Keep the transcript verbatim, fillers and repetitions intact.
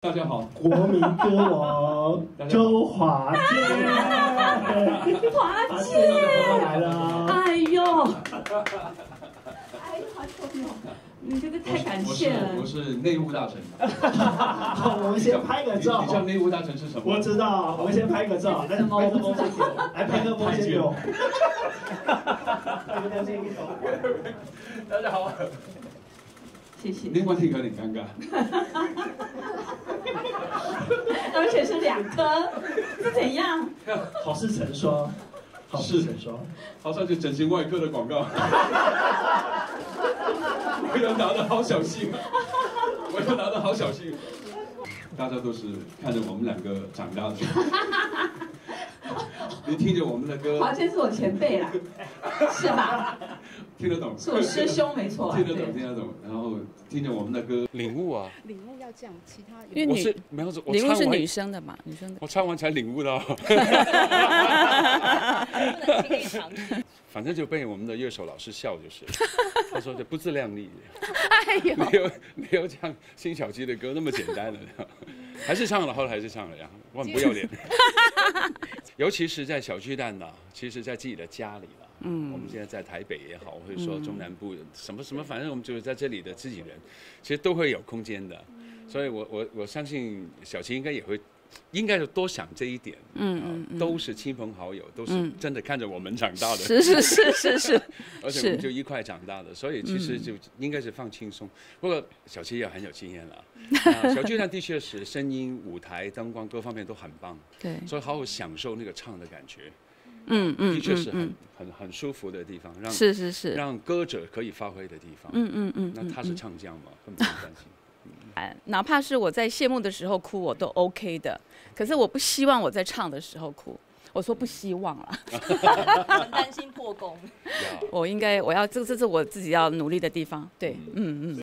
大家好， 国民歌王周华健， 华健来了！ 哎呦，哎呦，好丑哟！你这个太感谢了。 我是我是内务大臣。 好，我们先拍个照。 你知道内务大臣是什么？ 我知道，我们先拍个照。来，麦克风先给我，来，麦克风先给我。麦克风先给我。 大家好。 谢谢。 另外一个有点尴尬。 而且是两颗，是怎样？ 好事成双，好事成双， 好像是整形外科的广告。我要拿的好小心，我要拿的好小心。大家都是看着我们两个长大的。你听着我们的歌， 华健是我前辈啦，是吧？ 听得懂， 是我师兄没错、啊。 听得懂，听得懂。然后听着我们的歌，领悟啊， 领悟要这样，其他因为女没有，我领悟是女生的嘛，女生的。 我唱完才领悟到。反正就被我们的乐手老师笑就是，他说这不自量力， 哎呦， 没有没有唱辛晓琪的歌那么简单的，还是唱了，后来还是唱了呀，我很不要脸。尤其是在小巨蛋呐，其实在自己的家里了。嗯，我们现在在台北也好，或者说中南部什么什么，反正我们就是在这里的自己人，其实都会有空间的。所以我我我相信小琪应该也会，应该就多想这一点。嗯嗯，都是亲朋好友，都是真的看着我们长大的。 是是是是是， 而且我们就一块长大的，所以其实就应该是放轻松。不过小琪也很有经验了。小巨蛋的确是声音、舞台、灯光各方面都很棒。 对， 所以好好享受那个唱的感觉。 嗯嗯， 的确是很很很舒服的地方，让是是是让歌者可以发挥的地方。 嗯嗯嗯， 那他是唱将嘛，根本不担心。 哎，哪怕是我在谢幕的时候哭，我都 OK 的。可是我不希望我在唱的时候哭。我说不希望了， 很担心破功。 我应该，我要这这是我自己要努力的地方。对，嗯嗯。